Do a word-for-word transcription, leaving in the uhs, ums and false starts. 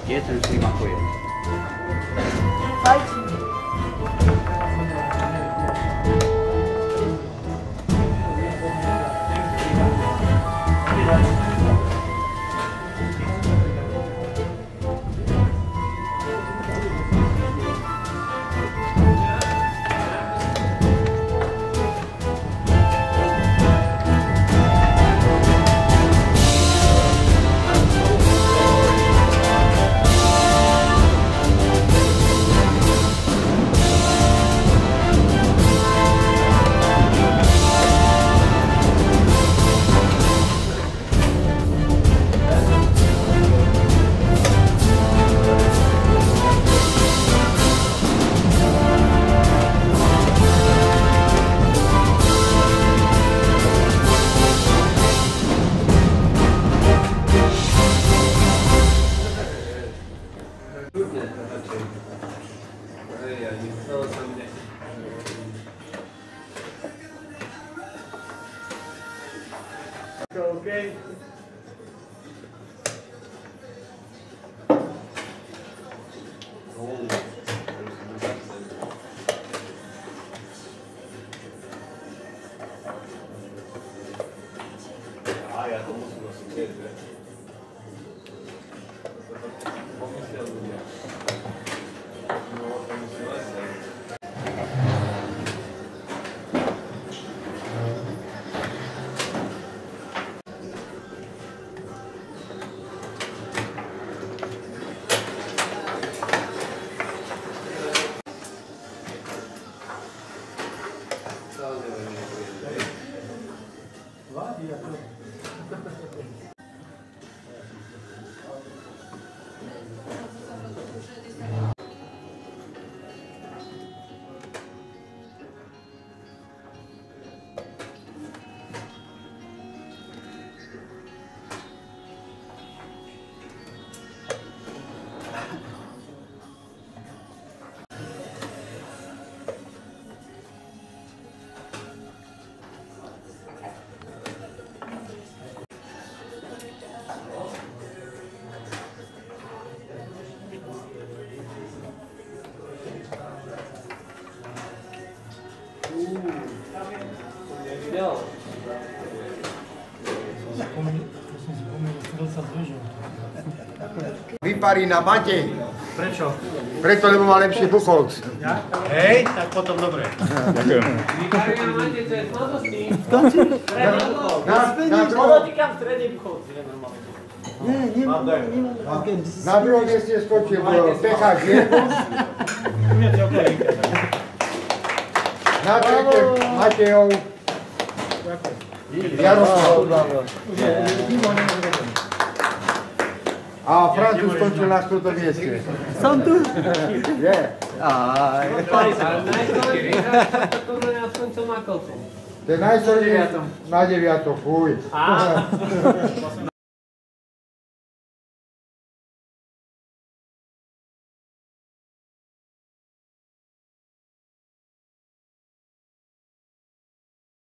Je ten slim ako je. Fajči. Okay. A ja to musím asi tiež, že? Pomyslel ľudia. No, to musím asi. Vyparí na Matej. Prečo? Preto, lebo má lepší bucholc. Ja? Hej, tak potom dobre. Ďakujem. Vyparí na Matej, to je sladostný. Na, na, druhom, Podotýkam stredný buchov. nie, nie, nie, na druhom mieste skočil Pecháč Jirkus. Na tretie Matejov. Jaroslav. A Francúz skončil na štvrtom mieste. Som tu. Je. Aj. Najskorší hráč skončil na kolcu. To je najskorší na deviatok, fuj.